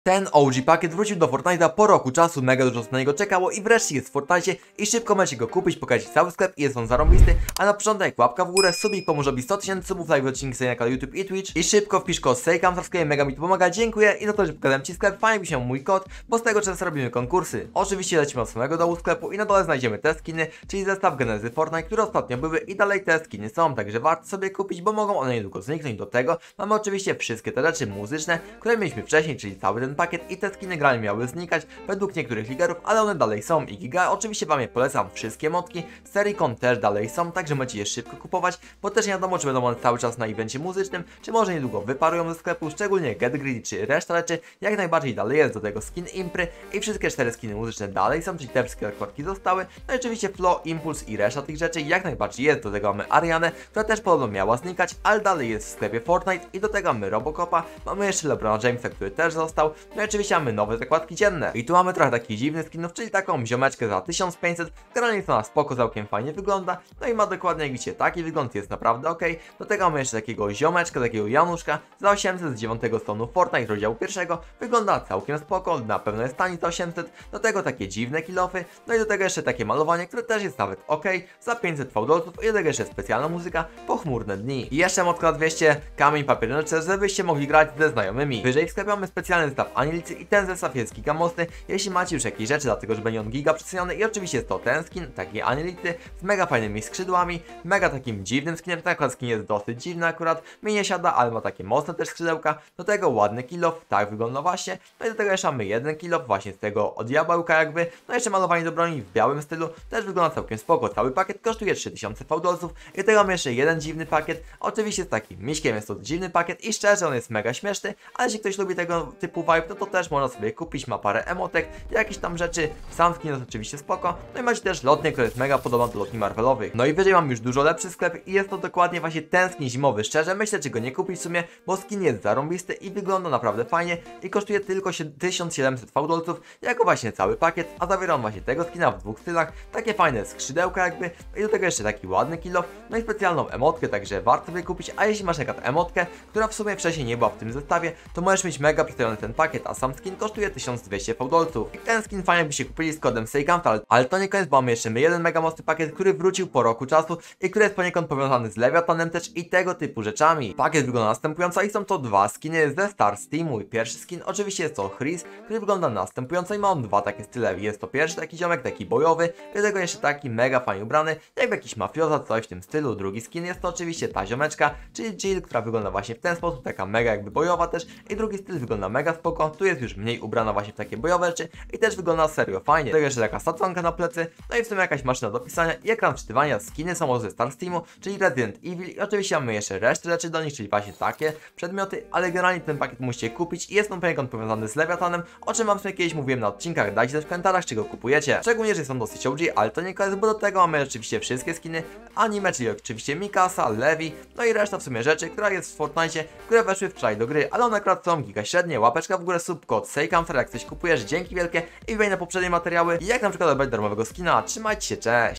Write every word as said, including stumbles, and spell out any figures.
Ten O G pakiet wrócił do Fortnite'a po roku czasu, mega dużo na niego czekało i wreszcie jest w Fortnite i szybko możecie go kupić, pokazać cały sklep i jest on zarąbisty, a na początek łapka w górę, subik pomóż mi sto tysięcy subów, live odcinki sobie na kanale YouTube i Twitch i szybko wpisz kod SejKamstarski, mega mi to pomaga, dziękuję i za to, że pokazałem Ci sklep, fajnie mi się mój kod, bo z tego często robimy konkursy. Oczywiście lecimy od samego dołu sklepu i na dole znajdziemy te skiny, czyli zestaw genezy Fortnite, które ostatnio były i dalej te skiny są, także warto sobie kupić, bo mogą one niedługo zniknąć. Do tego mamy oczywiście wszystkie te rzeczy muzyczne, które mieliśmy wcześniej, czyli cały ten pakiet i te skiny grali miały znikać według niektórych liderów, ale one dalej są i giga. Oczywiście wam je polecam, wszystkie motki z serii Con też dalej są, także możecie je szybko kupować, bo też nie wiadomo, czy będą one cały czas na evencie muzycznym, czy może niedługo wyparują ze sklepu, szczególnie Get Greedy czy reszta rzeczy, jak najbardziej dalej jest. Do tego skin Impry i wszystkie cztery skiny muzyczne dalej są, czyli te wszystkie nakładki zostały, no i oczywiście Flow, Impulse i reszta tych rzeczy jak najbardziej jest. Do tego mamy Arianę, która też podobno miała znikać, ale dalej jest w sklepie Fortnite i do tego mamy Robocopa, mamy jeszcze LeBrona Jamesa, który też został, no i oczywiście mamy nowe zakładki dzienne. I tu mamy trochę takich dziwnych skinów, czyli taką ziomeczkę za tysiąc pięćset, która jest na spoko, całkiem fajnie wygląda, no i ma dokładnie, jak widzicie, taki wygląd, jest naprawdę ok. Do tego mamy jeszcze takiego ziomeczka, takiego Januszka za osiemset z dziewiątego stonu Fortnite rozdziału pierwszego, wygląda całkiem spoko, na pewno jest tani za osiemset, do tego takie dziwne kilofy, no i do tego jeszcze takie malowanie, które też jest nawet ok, za pięćset fałdolców i do tego jeszcze specjalna muzyka, pochmurne dni. I jeszcze motka dwieście, kamień, papier, noce, żebyście mogli grać ze znajomymi. Wyżej w sklepie mamy specjalny zestaw Anilicy i ten zestaw jest giga mocny, jeśli macie już jakieś rzeczy, dlatego że będzie on giga przeceniony i oczywiście jest to ten skin, taki Anility z mega fajnymi skrzydłami, mega takim dziwnym skinem, ten akurat skin jest dosyć dziwny akurat, mi nie siada, ale ma takie mocne też skrzydełka, do tego ładny kill-off, tak wygląda właśnie, no i do tego jeszcze mamy jeden kill-off właśnie z tego od diabełka jakby, no i jeszcze malowanie do broni w białym stylu, też wygląda całkiem spoko, cały pakiet kosztuje trzy tysiące fałdolców i do tego mamy jeszcze jeden dziwny pakiet, oczywiście z takim miśkiem, jest to dziwny pakiet i szczerze on jest mega śmieszny, ale jeśli ktoś lubi tego typu vibe, no to też można sobie kupić, ma parę emotek, jakieś tam rzeczy, sam skin jest oczywiście spoko, no i macie też lotnię, która jest mega podobna do lotni Marvelowych. No i wyżej mam już dużo lepszy sklep i jest to dokładnie właśnie ten skin zimowy, szczerze myślę, czy go nie kupić w sumie, bo skin jest zarąbisty i wygląda naprawdę fajnie i kosztuje tylko tysiąc siedemset fałdolców, jako właśnie cały pakiet, a zawiera on właśnie tego skina w dwóch stylach, takie fajne skrzydełka jakby i do tego jeszcze taki ładny kill-off, no i specjalną emotkę, także warto sobie kupić, a jeśli masz jakąś emotkę, która w sumie wcześniej nie była w tym zestawie, to możesz mieć mega przedstawiony ten pakiet, a sam skin kosztuje tysiąc dwieście fałdolców. I ten skin fajnie byście kupili z kodem SejKamstar, ale to nie koniec, bo mamy jeszcze my jeden mega mocny pakiet, który wrócił po roku czasu i który jest poniekąd powiązany z Leviathanem też i tego typu rzeczami. Pakiet wygląda następująco i są to dwa skiny ze Star Steamu. I pierwszy skin oczywiście jest to Chris, który wygląda następująco i ma on dwa takie style. Jest to pierwszy taki ziomek, taki bojowy, do tego jeszcze taki mega fajnie ubrany, jakby jakiś mafioza, coś w tym stylu. Drugi skin jest to oczywiście ta ziomeczka, czyli Jill, która wygląda właśnie w ten sposób, taka mega jakby bojowa też i drugi styl wygląda mega spoko, tu jest już mniej ubrana właśnie w takie bojowe rzeczy i też wygląda serio fajnie. Do tego jeszcze taka staconka na plecy, no i w sumie jakaś maszyna do pisania i ekran wczytywania. Skiny są ze Star Steamu, czyli Resident Evil i oczywiście mamy jeszcze resztę rzeczy do nich, czyli właśnie takie przedmioty, ale generalnie ten pakiet musicie kupić i jest on poniekąd powiązany z Leviathanem, o czym wam sobie kiedyś mówiłem na odcinkach, dajcie też w komentarzach, czy go kupujecie. Szczególnie, że są dosyć O G, ale to nie koniec, bo do tego mamy oczywiście wszystkie skiny anime, czyli oczywiście Mikasa, Levi, no i reszta w sumie rzeczy, która jest w Fortnite, które weszły wczoraj do gry, ale one akurat są giga średnie. Łapeczka w górę, sub, kod SejKamstar, jak coś kupujesz, dzięki wielkie i wbij na poprzednie materiały i jak na przykład odebrać darmowego skina. Trzymajcie się, cześć!